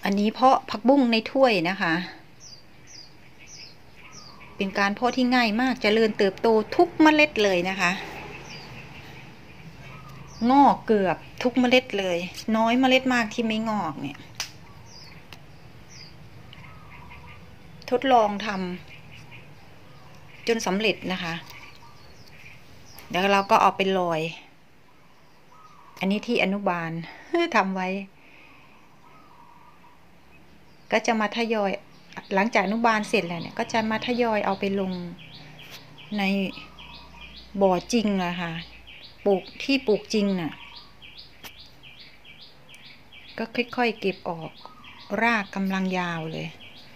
อันนี้เพาะผักบุ้งในถ้วยนะคะเป็นการเพาะที่ง่ายมากเจริญเติบโตทุกเมล็ดเลยนะคะงอกเกือบทุกเมล็ดเลยน้อยเมล็ดมากที่ไม่งอกเนี่ยทดลองทำจนสำเร็จนะคะเดี๋ยวเราก็เอาไปโรยอันนี้ที่อนุบาลทำไว้ก็จะมาทยอยหลังจากอนุบาลเสร็จแล้วเนี่ยก็จะมาทยอยเอาไปลงในบ่อจริงอะค่ะปลูกที่ปลูกจริงน่ะก็ค่อยๆเก็บออกรากกำลังยาวเลย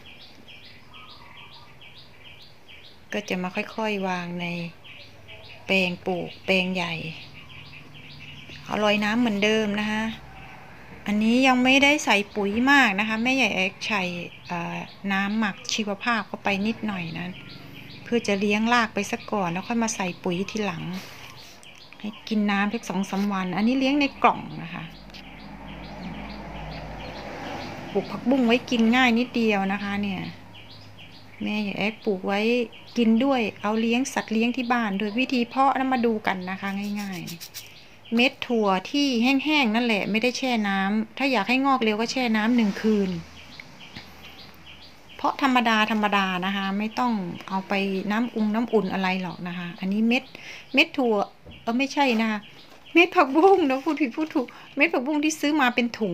ก็จะมาค่อยๆวางในแปลงปลูกแปลงใหญ่เอาลอยน้ำเหมือนเดิมนะคะอันนี้ยังไม่ได้ใส่ปุ๋ยมากนะคะแม่ใหญ่เอ็กใส่น้ำหมักชีวภาพเข้าไปนิดหน่อยนะเพื่อจะเลี้ยงรากไปสักก่อนแล้วค่อยมาใส่ปุ๋ยทีหลังให้กินน้ำทุก2-3 วันอันนี้เลี้ยงในกล่องนะคะปลูกผักบุ้งไว้กินง่ายนิดเดียวนะคะเนี่ยแม่ใหญ่เอ็กปลูกไว้กินด้วยเอาเลี้ยงสัตว์เลี้ยงที่บ้านโดยวิธีเพาะแล้วมาดูกันนะคะง่ายๆเม็ดถั่วที่แห้งๆนั่นแหละไม่ได้แช่น้ำถ้าอยากให้งอกเร็วก็แช่น้ำ1 คืนเพราะธรรมดานะคะไม่ต้องเอาไปน้ำอุ่นอะไรหรอกนะคะอันนี้เม็ดถั่วไม่ใช่นะคะเม็ดผักบุ้งนะพูดผิดพูดถูกเม็ดผักบุ้งที่ซื้อมาเป็นถุง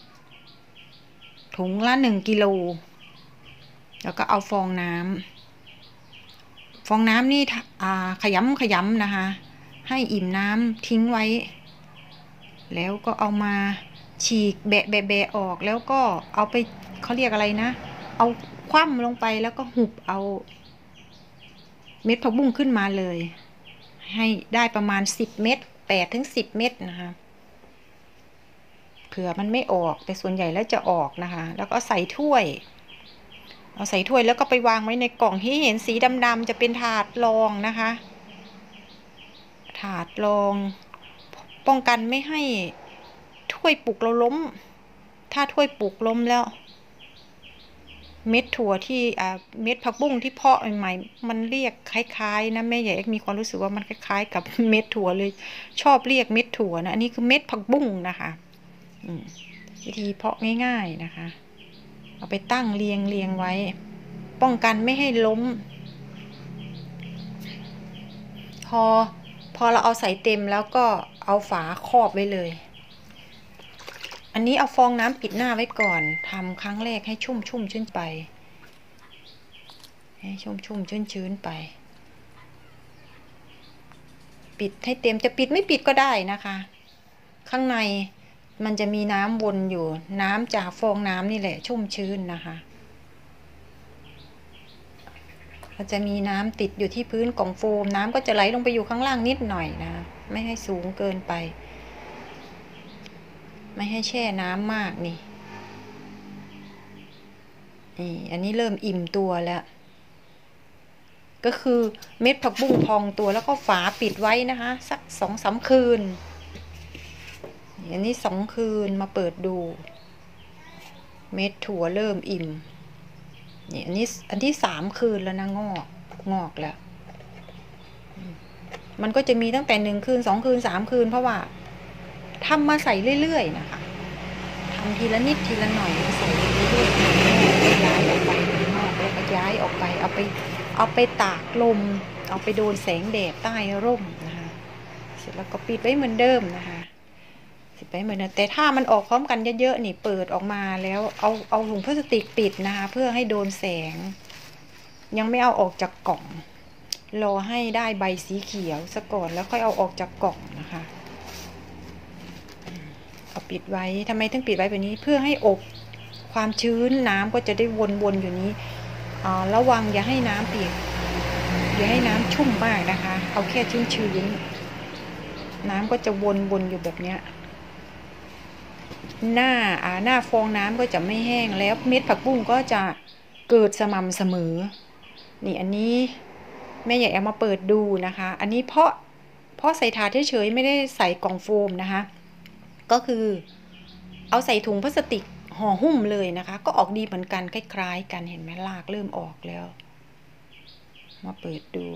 ละ1 กิโลแล้วก็เอาฟองน้ำนี่ขยำนะคะให้อิ่มน้ำทิ้งไว้แล้วก็เอามาฉีกแบะออกแล้วก็เอาไปเขาเรียกอะไรนะเอาคว่ำลงไปแล้วก็หุบเอาเม็ดผักบุ้งขึ้นมาเลยให้ได้ประมาณ10 เม็ด8-10 เม็ดนะคะเผื่อมันไม่ออกแต่ส่วนใหญ่แล้วจะออกนะคะแล้วก็ใส่ถ้วยเอาใส่ถ้วยแล้วก็ไปวางไว้ในกล่องที่เห็นสีดำๆจะเป็นถาดรองนะคะถาดรองป้องกันไม่ให้ถ้วยปลูกเราล้มถ้าถ้วยปลูกล้มแล้วเม็ดถั่วที่เม็ดผักบุ้งที่เพาะใหม่ๆมันเรียกคล้ายๆนะแม่ใหญ่มีความรู้สึกว่ามันคล้ายๆกับเม็ดถั่วเลยชอบเรียกเม็ดถั่วนะอันนี้คือเม็ดผักบุ้งนะคะวิธีเพาะง่ายๆนะคะเอาไปตั้งเรียงไว้ป้องกันไม่ให้ล้มพอเราเอาใส่เต็มแล้วก็เอาฝาครอบไว้เลยอันนี้เอาฟองน้ำปิดหน้าไว้ก่อนทำครั้งแรกให้ชุ่มชื้นไปให้ชุ่มชื้นไปปิดให้เต็มจะปิดไม่ปิดก็ได้นะคะข้างในมันจะมีน้ำวนอยู่น้ำจากฟองน้ำนี่แหละชุ่มชื้นนะคะก็จะมีน้ำติดอยู่ที่พื้นกล่องโฟมน้ำก็จะไหลลงไปอยู่ข้างล่างนิดหน่อยนะไม่ให้สูงเกินไปไม่ให้แช่น้ำมากนี่อันนี้เริ่มอิ่มตัวแล้วก็คือเม็ดผักบุ้งพองตัวแล้วก็ฝาปิดไว้นะคะสัก2-3 คืนอันนี้2 คืนมาเปิดดูเม็ดถั่วเริ่มอิ่มนี่อันที่3 คืนแล้วนะงอกแล้วมันก็จะมีตั้งแต่1 คืน2 คืน3 คืนเพราะว่าทำมาใส่เรื่อยๆนะคะทำทีละนิดทีละหน่อยใส่เรื่อยๆย้ายออกไปนอกแล้วก็ย้ายออกไปเอาไปตากลมเอาไปโดนแสงแดดใต้ร่มนะคะเสร็จแล้วก็ปิดไว้เหมือนเดิมนะคะปิดไว้เหมือนเดิมแต่ถ้ามันออกพร้อมกันเยอะๆนี่เปิดออกมาแล้วเอาถุงพลาสติกปิดนะคะเพื่อให้โดนแสงยังไม่เอาออกจากกล่องรอให้ได้ใบสีเขียวซะก่อนแล้วค่อยเอาออกจากกล่องนะคะเอาปิดไว้ทำไมถึงปิดไว้แบบนี้เพื่อให้อบความชื้นน้ำก็จะได้วนอยู่นี้ระวังอย่าให้น้ำเปียกอย่าให้น้ำชุ่มมากนะคะเอาแค่ชื้นน้ำก็จะวนอยู่แบบเนี้ยหน้าฟองน้ำก็จะไม่แห้งแล้วเม็ดผักบุ้งก็จะเกิดสม่ำเสมอนี่อันนี้แม่ใหญ่เอามาเปิดดูนะคะอันนี้เพราะใส่ถาดเฉยๆไม่ได้ใส่กล่องโฟมนะคะก็คือเอาใส่ถุงพลาสติกห่อหุ้มเลยนะคะก็ออกดีเหมือนกันคล้ายๆกันเห็นไหมรากเริ่มออกแล้วมาเปิดดู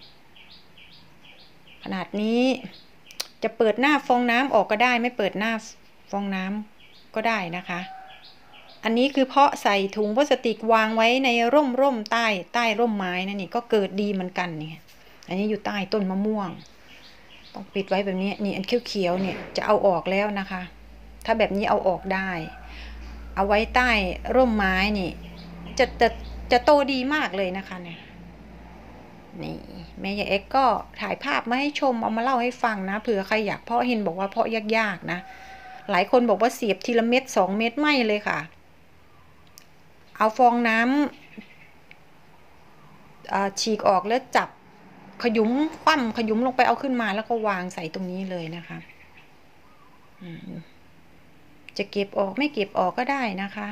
ขนาดนี้จะเปิดหน้าฟองน้ำออกก็ได้ไม่เปิดหน้าฟองน้ำก็ได้นะคะอันนี้คือเพาะใส่ถุงพลาสติกวางไว้ในร่มใต้ร่มไม้นั่นนี่ก็เกิดดีเหมือนกันเนี่ยอันนี้อยู่ใต้ต้นมะม่วงต้องปิดไว้แบบนี้นี่อันเขียวๆเนี่ยจะเอาออกแล้วนะคะถ้าแบบนี้เอาออกได้เอาไว้ใต้ร่มไม้นี่จะโตดีมากเลยนะคะเนี่ยนี่แม่ยายเอ็กก็ถ่ายภาพมาให้ชมเอามาเล่าให้ฟังนะเผื่อใครอยากเพาะเห็นบอกว่าเพาะยากๆนะหลายคนบอกว่าเสียบทีละเม็ด2 เม็ดไม่เลยค่ะเอาฟองน้ำฉีกออกแล้วจับขยุ้มคว่ำขยุ้มลงไปเอาขึ้นมาแล้วก็วางใส่ตรงนี้เลยนะคะจะเก็บออกไม่เก็บออกก็ได้นะคะ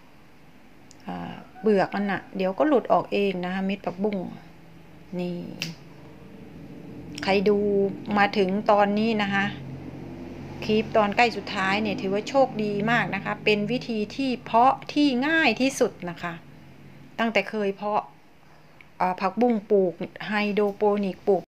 เปลือกมันเดี๋ยวก็หลุดออกเองนะคะเม็ดผักบุ้งนี่ใครดูมาถึงตอนนี้นะคะคลิปตอนใกล้สุดท้ายเนี่ยถือว่าโชคดีมากนะคะเป็นวิธีที่เพาะที่ง่ายที่สุดนะคะตั้งแต่เคยเพาะผักบุ้งปลูกไฮโดรโปนิกปลูก